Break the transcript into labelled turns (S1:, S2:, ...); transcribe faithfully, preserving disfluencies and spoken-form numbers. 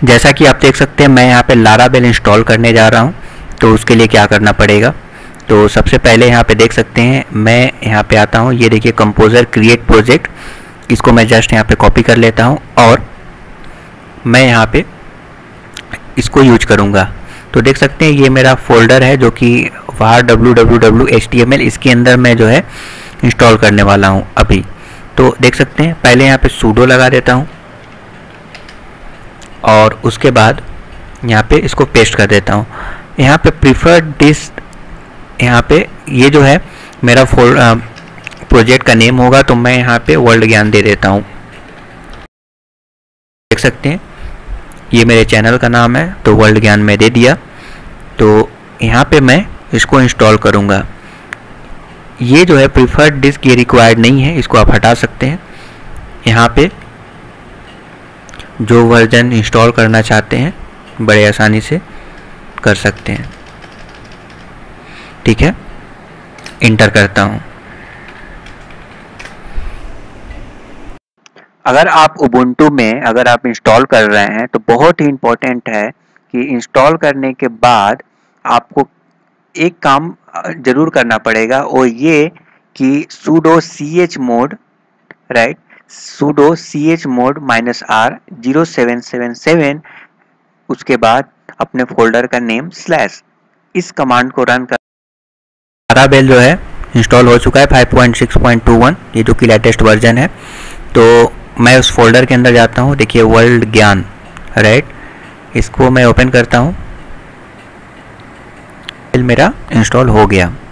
S1: जैसा कि आप देख सकते हैं मैं यहाँ पे लारावेल इंस्टॉल करने जा रहा हूँ। तो उसके लिए क्या करना पड़ेगा, तो सबसे पहले यहाँ पे देख सकते हैं मैं यहाँ पे आता हूँ, ये देखिए कंपोजर क्रिएट प्रोजेक्ट, इसको मैं जस्ट यहाँ पे कॉपी कर लेता हूँ और मैं यहाँ पे इसको यूज करूँगा। तो देख सकते हैं ये मेरा फोल्डर है जो कि var www.html, इसके अंदर मैं जो है इंस्टॉल करने वाला हूँ अभी। तो देख सकते हैं पहले यहाँ पे sudo लगा देता हूँ और उसके बाद यहाँ पे इसको पेस्ट कर देता हूँ। यहाँ पे प्रीफर्ड डिस्क, यहाँ पे ये जो है मेरा फोल्ड प्रोजेक्ट का नेम होगा, तो मैं यहाँ पे वर्ल्ड ज्ञान दे देता हूँ। देख सकते हैं ये मेरे चैनल का नाम है, तो वर्ल्ड ज्ञान में दे दिया। तो यहाँ पे मैं इसको इंस्टॉल करूँगा। ये जो है प्रीफर्ड डिस्क ये रिक्वायर्ड नहीं है, इसको आप हटा सकते हैं। यहाँ पे जो वर्जन इंस्टॉल करना चाहते हैं बड़े आसानी से कर सकते हैं। ठीक है, इंटर करता हूँ। अगर आप उबुंटू में अगर आप इंस्टॉल कर रहे हैं तो बहुत ही इम्पोर्टेंट है कि इंस्टॉल करने के बाद आपको एक काम जरूर करना पड़ेगा, और ये कि sudo chmod right sudo chmod minus R zero seven seven seven, उसके बाद अपने फोल्डर का नेम स्लैश, इस कमांड को रन कर। लारावेल जो है इंस्टॉल हो चुका है five point six point two one, ये जो कि लेटेस्ट वर्जन है। तो मैं उस फोल्डर के अंदर जाता हूँ, देखिए वर्ल्ड ज्ञान राइट, इसको मैं ओपन करता हूँ। मेरा इंस्टॉल हो गया।